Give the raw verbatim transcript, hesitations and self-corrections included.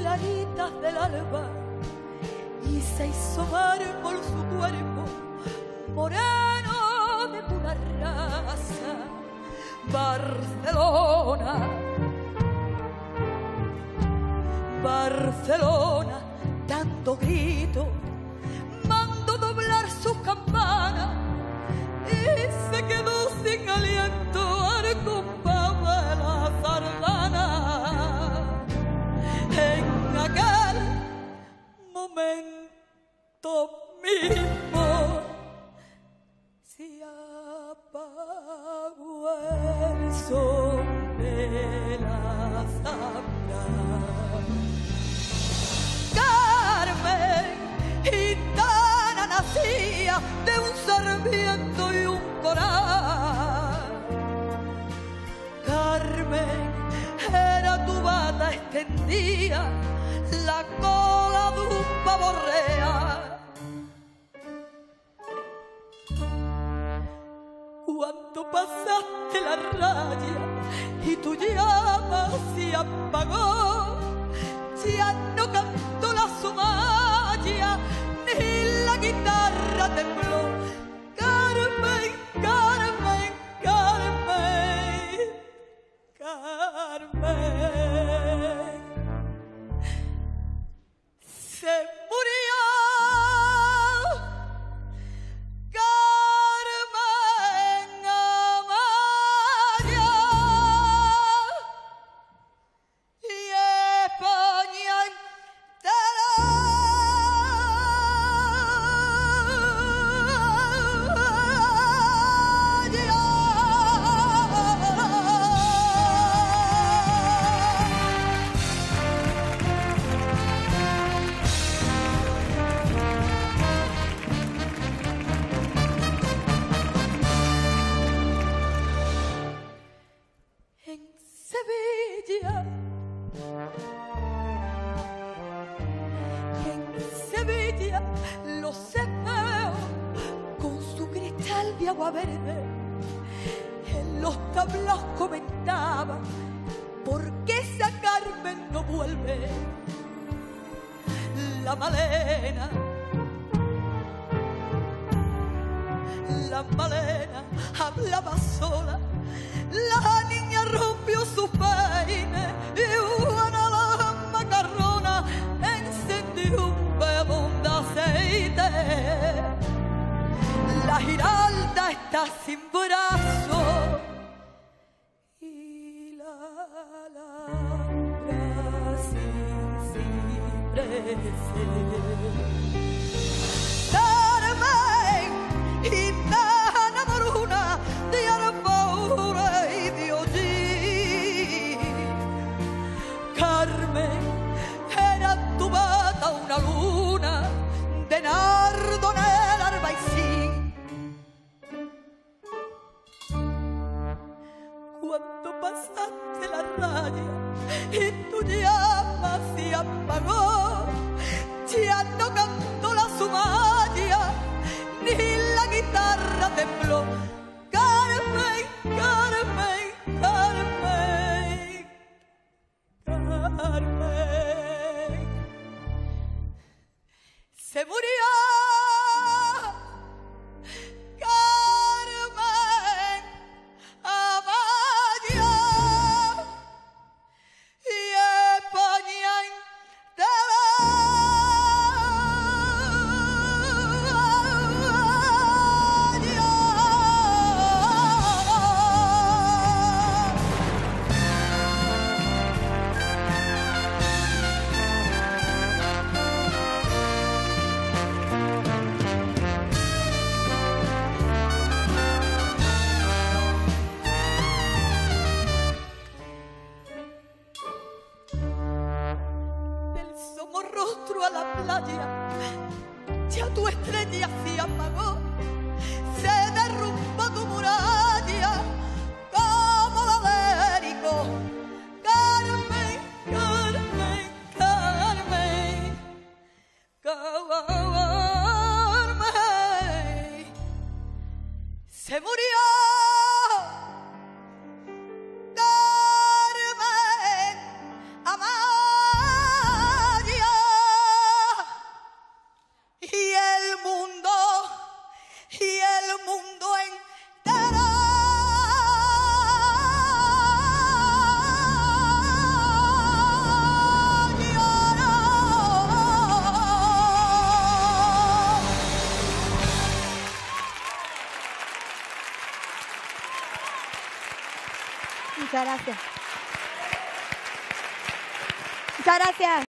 claritas del alba y se hizo mármol su cuerpo moreno de pura raza. Barcelona, Barcelona, dando grito, mandó doblar sus campanas y se quedó sin aliento al compás de la sardana. En aquel momento mismo se apagó el sol de la zambra. Carmen, gitana nacía de un sarmiento y un coral. Carmen era tu bata extendida, la cola de un pavo real. Cuando pasaste la raya y tu llama se apagó, ya no cantó la somalla ni la guitarra tembló. Carmen, Carmen, Carmen, Carmen, se murió. Carmen Amaya y España entera en Sevilla, en Sevilla los espejos con su cristal de agua verde en los tablaos comentaban por qué esa Carmen no vuelve. La Malena, la Malena hablaba sola. La niña rompió su peine y una la macarrona encendió un velón de aceite. La Giralda está sin brazo y la Alhambra sin cipreses. Carmen, gitana moruna de Arboura y de Hollín. Carmen, era tu bata una luna de nardo en el albaicín. Cuando pasaste la raya y tu llama se apagó, ya no cantó la sumaya ni la guitarra tembló. Carmen, Carmen, Carmen, Carmen, se murió. Carmen Amaya y España entera. Del somorrostro a la playa, ya tu estrella se apagó, se derrumbó tu muralla como la de Érico. Carmen, Carmen, Carmen, Carmen, se murió. Carmen Amaya gracias. Muchas gracias.